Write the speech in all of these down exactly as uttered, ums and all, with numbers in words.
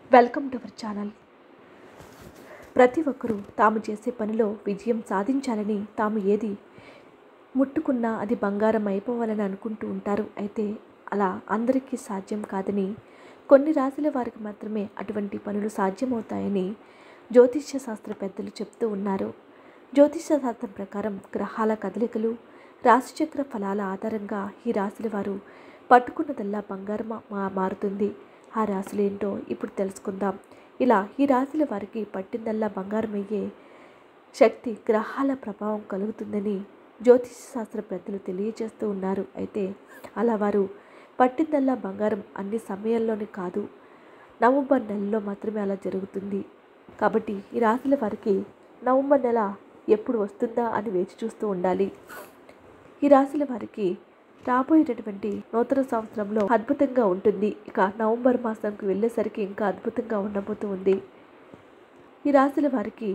Welcome to our channel. ప్రతి ఒక్కరూ తాము చేసే పనిలో విజయం సాధించాలని, తాము ఏది ముట్టుకున్నా అది బంగారం అయిపోవాలని అనుకుంటూ ఉంటారు. అయితే అలా అందరికీ సాధ్యం కాదని, కొన్ని రాశుల వారికి మాత్రమే అటువంటి పనులు సాధ్యమవుతాయని జ్యోతిష్య శాస్త్ర పెద్దలు చెప్తూ ఉన్నారు. జ్యోతిష్య శాస్త్రం ప్రకారం గ్రహాల కదలికలు, రాశిచక్ర ఫలాల ఆధారంగా ఈ రాశుల వారు పట్టుకున్నదల్లా బంగారం మా మారుతుంది. ఆ రాశులు ఏంటో ఇప్పుడు తెలుసుకుందాం. ఇలా ఈ రాశుల వారికి పట్టిందల్లా బంగారం అయ్యే శక్తి గ్రహాల ప్రభావం కలుగుతుందని జ్యోతిష శాస్త్ర పెద్దలు తెలియజేస్తూ ఉన్నారు. అయితే అలా వారు పట్టిందల్లా బంగారం అన్ని సమయాల్లోనే కాదు, నవంబర్ నెలలో మాత్రమే అలా జరుగుతుంది. కాబట్టి ఈ రాశుల వారికి నవంబర్ నెల ఎప్పుడు వస్తుందా అని వేచి చూస్తూ ఉండాలి. ఈ రాశుల వారికి రాబోయేటటువంటి నూతన సంవత్సరంలో అద్భుతంగా ఉంటుంది. ఇక నవంబర్ మాసంకి వెళ్ళేసరికి ఇంకా అద్భుతంగా ఉండబోతూ ఉంది. ఈ రాశుల వారికి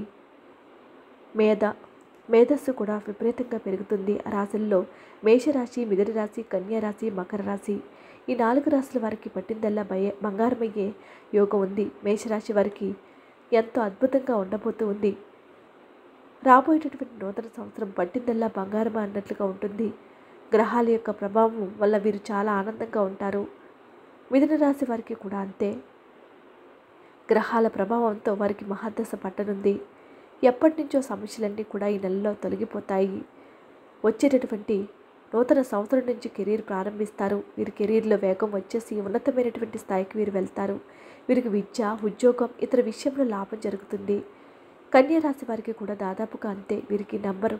మేధ మేధస్సు కూడా విపరీతంగా పెరుగుతుంది. ఆ రాశుల్లో మేషరాశి, మిథున రాశి, కన్యా రాశి, మకర రాశి ఈ నాలుగు రాశుల వారికి పట్టిందల్లా భయ బంగారమయ్యే యోగం ఉంది. మేషరాశి వారికి ఎంతో అద్భుతంగా ఉండబోతూ ఉంది. రాబోయేటటువంటి నూతన సంవత్సరం పట్టిందల్లా బంగారం అన్నట్లుగా ఉంటుంది. గ్రహాల యొక్క ప్రభావం వల్ల వీరు చాలా ఆనందంగా ఉంటారు. మిథున రాశి వారికి కూడా అంతే. గ్రహాల ప్రభావంతో వారికి మహాదశ పట్టనుంది. ఎప్పటి నుంచో సమస్యలన్నీ కూడా ఈ నెలలో తొలగిపోతాయి. వచ్చేటటువంటి నూతన సంవత్సరం నుంచి కెరీర్ ప్రారంభిస్తారు. వీరి కెరీర్లో వేగం వచ్చేసి ఉన్నతమైనటువంటి స్థాయికి వీరు వెళ్తారు. వీరికి విద్య, ఉద్యోగం, ఇతర విషయంలో లాభం జరుగుతుంది. కన్యా రాశి వారికి కూడా దాదాపుగా అంతే. వీరికి నంబర్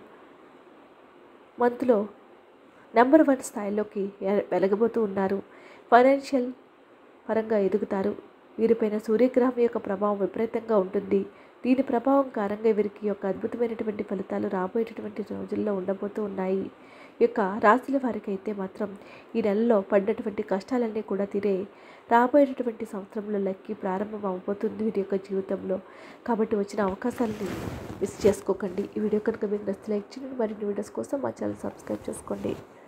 మంత్లో నెంబర్ వన్ స్థాయిలోకి వెలగబోతూ ఉన్నారు. ఫైనాన్షియల్ పరంగా ఎదుగుతారు. వీరిపైన సూర్యగ్రహం యొక్క ప్రభావం విపరీతంగా ఉంటుంది. దీని ప్రభావం కారణంగా వీరికి యొక్క అద్భుతమైనటువంటి ఫలితాలు రాబోయేటటువంటి రోజుల్లో ఉండబోతూ ఉన్నాయి. ఈ యొక్క రాశుల వారికి అయితే మాత్రం ఈ నెలలో పడినటువంటి కష్టాలన్నీ కూడా తీరే రాబోయేటటువంటి సంవత్సరంలో లక్కి ప్రారంభం అవబోతుంది వీరి యొక్క జీవితంలో. కాబట్టి వచ్చిన అవకాశాలని మిస్ చేసుకోకండి. ఈ వీడియో కనుక మీకు నచ్చితే లైక్ చేయండి. మరిన్ని వీడియోస్ కోసం మా ఛానల్ సబ్స్క్రైబ్ చేసుకోండి.